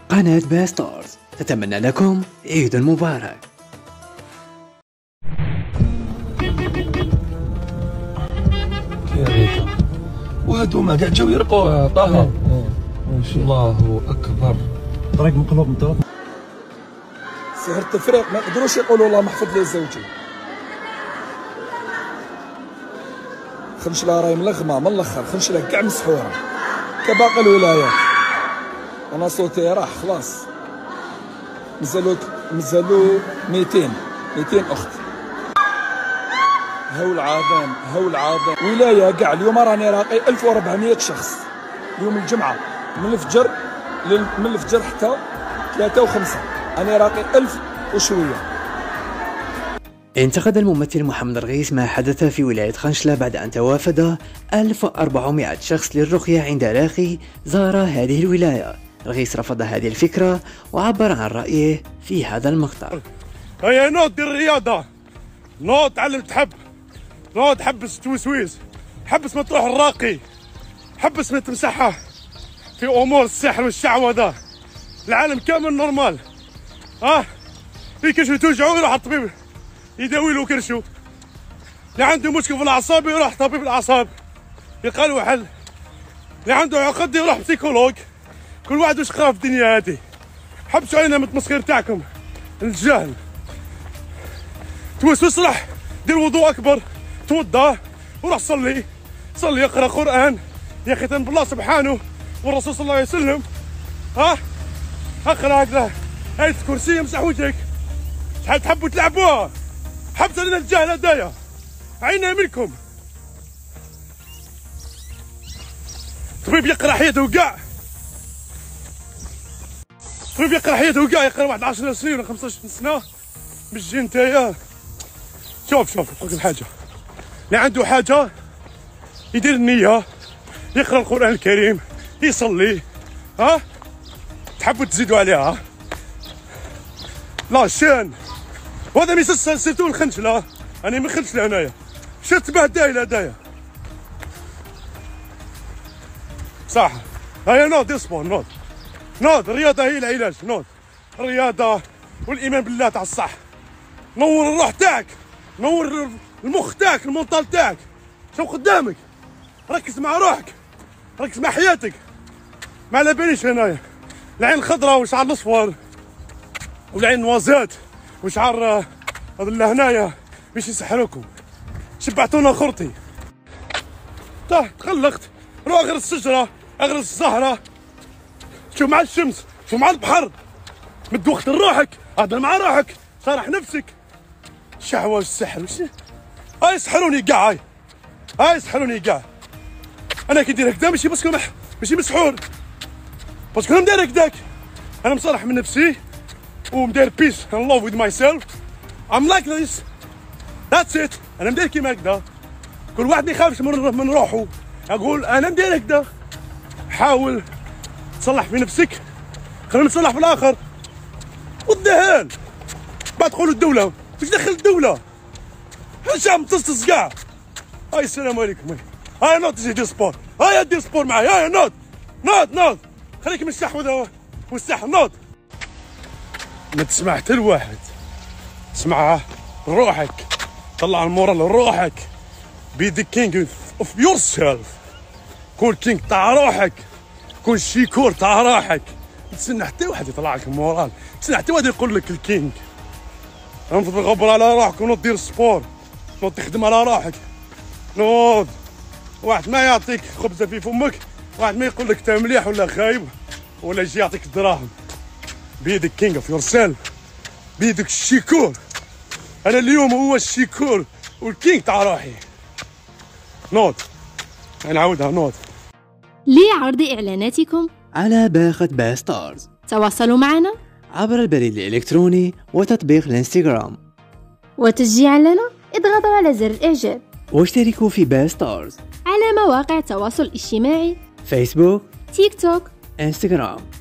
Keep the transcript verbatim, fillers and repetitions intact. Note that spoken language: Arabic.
قناة باستارز تتمنى لكم عيد مبارك. يا ريت وهادوما كاع جاو يرقوا طه. الله اكبر. طريق مقلوب من طرف سهر التفريق ما يقدروش يقولوا الله محفظ لي زوجي. خنشله راهي ملغمه من الاخر، خنشله كاع مسحوره كباقي الولايات. انا صوتي راح خلاص، مازالو مازالو مئتين مئتين اخت. هول عظيم هول عظيم. ولايه كاع اليوم راني راقي ألف وأربعمئة شخص يوم الجمعه من الفجر لل... من الفجر حتى ثلاثة وخمسة انا راقي ألف وشويه. انتقد الممثل محمد رغيث ما حدث في ولاية خنشلة بعد أن توافد ألف وأربعمئة شخص للرقية عند راقي زار هذه الولاية. رغيث رفض هذه الفكرة وعبر عن رأيه في هذا المقطع. هيا نوض دير الرياضة، نوض تعلم تحب، نوض حبس توسويس، حبس ما تروح الراقي، حبس ما تمسحها في أمور السحر والشعوذة. العالم كامل نورمال. اه في كرشو توجعو يروح الطبيب يداوي له كرشو. اللي عنده مشكل في الأعصاب يروح طبيب الأعصاب يلقى له حل. اللي عنده عقد يروح بسيكولوج. كل واحد واش خاف في الدنيا هادي. حبسوا علينا من التمسخير تاعكم الجهل. توسوس روح دير وضوء اكبر، توضا وروح صلي، صلي اقرا قران يا اخي تنب الله سبحانه والرسول صلى الله عليه وسلم. ها اقرا هكذا آية الكرسي امسح وجهك. شحال تحبوا تلعبوها؟ حبسوا علينا الجهل هدايا، عينا منكم. طبيب يقرا حياته وكاع، طبيب يقرا حياته وكاع، يقرا واحد عشر سنين ولا خمسطاش سنه بالجي نتايا. شوف شوف نقولك الحاجه، اللي عنده حاجه يدير النيه، يقرا القران الكريم، يصلي. ها تحبوا تزيدوا عليها لا شان. وهذا ميسس سيرتو الخنشله، انا من خنشله هنايا شفت به دايله هدايا صح. هيا نوض دير سبور، نوض نوض. الرياضه هي العلاج، نوض. الرياضه والايمان بالله تاع الصح. نور الروح تاعك، نور المخ تاعك، المونطال تاعك. شوف قدامك، ركز مع روحك، ركز مع حياتك. ما على باليش هنايا العين الخضراء وشعر الاصفر والعين نوازات وشعر هذا هنايا باش يسحروكم. شبعتونا خرطي. طه تخلقت، روح اغرس الشجره، اغرس الزهره، شوف مع الشمس، شوف مع البحر. مد وقت لروحك، هضر مع روحك، صارح نفسك. الشهوه والسحر وش هاي يسحروني كاع، هاي هاي يسحروني كاع. انا كي ندير هكذا ماشي باسكو مح... ماشي مسحور، باسكو انا مدير هكذاك. انا مصالح من نفسي ومدير بيس ان لوف وذ ماي سيلف. ام لايك ذيس ذاتس ات. انا مدير كيما هكذا. كل واحد ما يخافش من من روحه. اقول انا مدير هكذا. حاول تصلح في نفسك، خلينا نتصلح في الاخر. والدهان بعد تقولوا الدوله واش دخل الدوله؟ الشعب متصص كاع. هاي السلام عليكم. هاي نوض تجي دير سبور، هاي دير سبور معايا. هاي نوض نوض نوض، خليك من الشحوذه والسحر. نوض ما تسمع حتى لواحد، اسمع روحك، طلع المورال لروحك. بي ذا كينج اوف يور سيلف. كون كينج تاع روحك، كون شيكور تاع روحك. ما تستنى حتى واحد يطلع لك المورال، تستنى حتى واحد يقول لك الكينج. انفض الغبر على روحك ونوض دير سبور، نوض تخدم على روحك. نوض واحد ما يعطيك خبزه في فمك، واحد ما يقول لك انت مليح ولا خايب ولا يجي يعطيك الدراهم. بيدك كينج اوف يور سيلف، بيدك الشيكور. انا اليوم هو الشيكور والكينج تاع روحي. نوض نعاودها، نوض. لعرض إعلاناتكم على باقة باستارز تواصلوا معنا عبر البريد الإلكتروني وتطبيق الانستغرام، وتشجيعا لنا اضغطوا على زر الإعجاب، واشتركوا في باستارز على مواقع التواصل الاجتماعي فيسبوك، تيك توك، انستغرام.